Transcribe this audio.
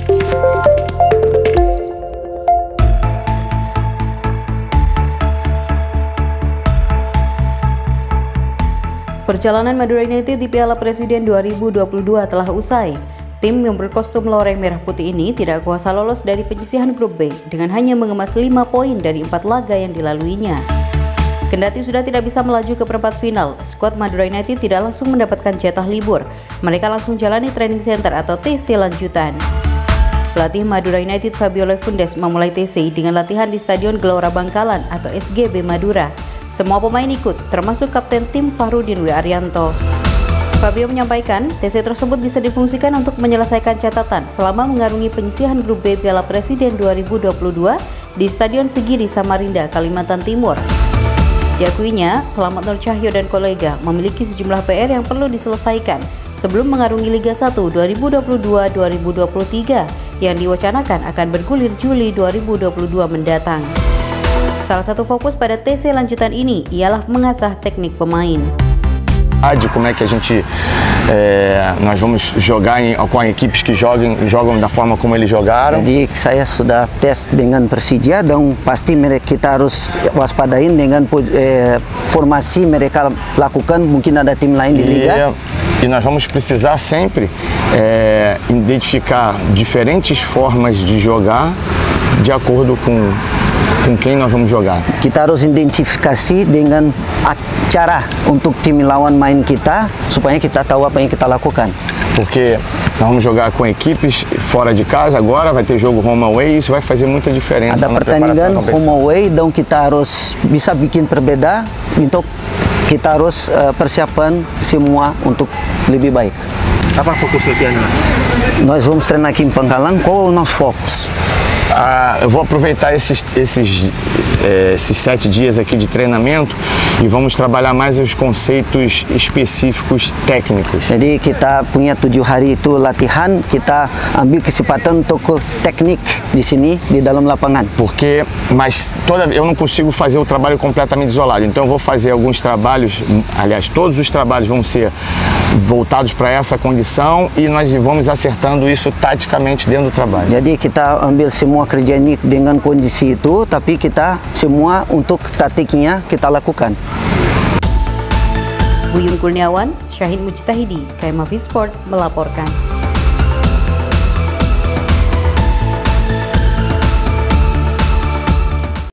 Perjalanan Madura United di Piala Presiden 2022 telah usai. Tim yang berkostum loreng merah putih ini tidak kuasa lolos dari penyisihan grup B dengan hanya mengemas 5 poin dari 4 laga yang dilaluinya. Kendati sudah tidak bisa melaju ke perempat final, skuad Madura United tidak langsung mendapatkan jatah libur. Mereka langsung jalani training center atau TC lanjutan. Pelatih Madura United Fabio Lefundes memulai TC dengan latihan di Stadion Gelora Bangkalan atau SGB Madura. Semua pemain ikut, termasuk Kapten tim Fahrudin W. Arianto. Fabio menyampaikan, TC tersebut bisa difungsikan untuk menyelesaikan catatan selama mengarungi penyisihan grup B Piala Presiden 2022 di Stadion Sigiri Samarinda, Kalimantan Timur. Diakuinya, Selamat Nur Cahyo dan kolega memiliki sejumlah PR yang perlu diselesaikan sebelum mengarungi Liga 1 2022-2023 yang diwacanakan akan bergulir Juli 2022 mendatang. Salah satu fokus pada TC lanjutan ini ialah mengasah teknik pemain. Como é que a gente nós vamos jogar com equipes que jogam da forma como eles jogaram. Jadi saya sudah tes dengan Persija dan pasti kita harus waspadain dengan formasi mereka lakukan, mungkin ada tim lain di liga. E nós vamos precisar sempre identificar diferentes formas de jogar de acordo com quem nós vamos jogar. Kita harus identifikasi dengan cara untuk tim lawan main kita supaya kita tahu apa yang kita lakukan. Porque nós vamos jogar com equipes fora de casa agora, vai ter jogo home away, isso vai fazer muita diferença na preparação da competição. Ada pertandingan home away, dan kita harus bisa bikin perbeda untuk kita harus persiapan semua untuk lebih baik. Apa fokus latihannya? Nós vamos treinar aqui em Bangkalan, qual é o nosso foco? Eu vou aproveitar esses 7 dias aqui de treinamento e vamos trabalhar mais os conceitos específicos técnicos. Jadi kita punya 7 hari itu latihan, kita ambil kesempatan untuk teknik di sini di dalam lapangan. Mas eu não consigo fazer o trabalho completamente isolado, então eu vou fazer alguns trabalhos, aliás, todos os trabalhos vão ser voltados para essa condição e nós vamos acertando isso taticamente dentro do trabalho. Jadi kita ambil semua kerja ini dengan kondisi itu, tapi kita semua untuk taktiknya kita lakukan. Buyung Kurniawan, Syahid Mujtahidi, KMAV Sport melaporkan.